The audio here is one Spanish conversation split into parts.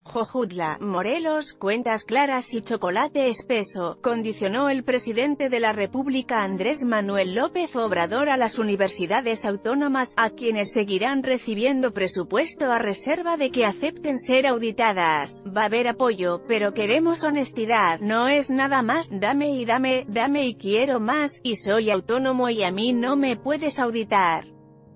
Jojutla, Morelos, cuentas claras y chocolate espeso, condicionó el presidente de la República Andrés Manuel López Obrador a las universidades autónomas, a quienes seguirán recibiendo presupuesto a reserva de que acepten ser auditadas. Va a haber apoyo, pero queremos honestidad, no es nada más, dame y quiero más, y soy autónomo y a mí no me puedes auditar.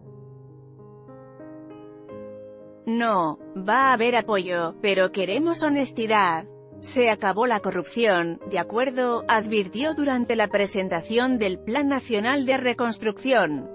No, va a haber apoyo, pero queremos honestidad. Se acabó la corrupción, de acuerdo, advirtió durante la presentación del Plan Nacional de Reconstrucción.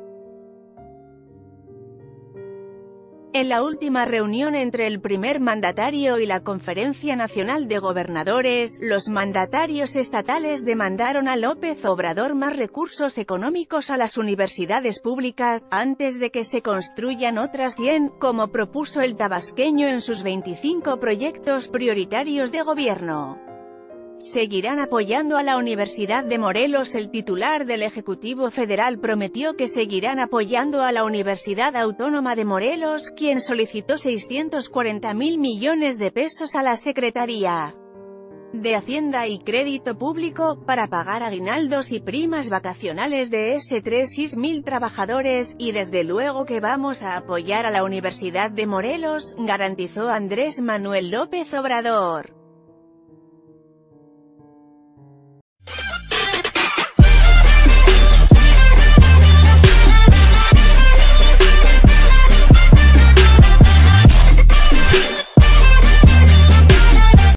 En la última reunión entre el primer mandatario y la Conferencia Nacional de Gobernadores, los mandatarios estatales demandaron a López Obrador más recursos económicos a las universidades públicas, antes de que se construyan otras 100, como propuso el tabasqueño en sus 25 proyectos prioritarios de gobierno. Seguirán apoyando a la Universidad de Morelos. El titular del Ejecutivo Federal prometió que seguirán apoyando a la Universidad Autónoma de Morelos, quien solicitó 640.000 millones de pesos a la Secretaría de Hacienda y Crédito Público, para pagar aguinaldos y primas vacacionales de esos 3.000 trabajadores, y desde luego que vamos a apoyar a la Universidad de Morelos, garantizó Andrés Manuel López Obrador.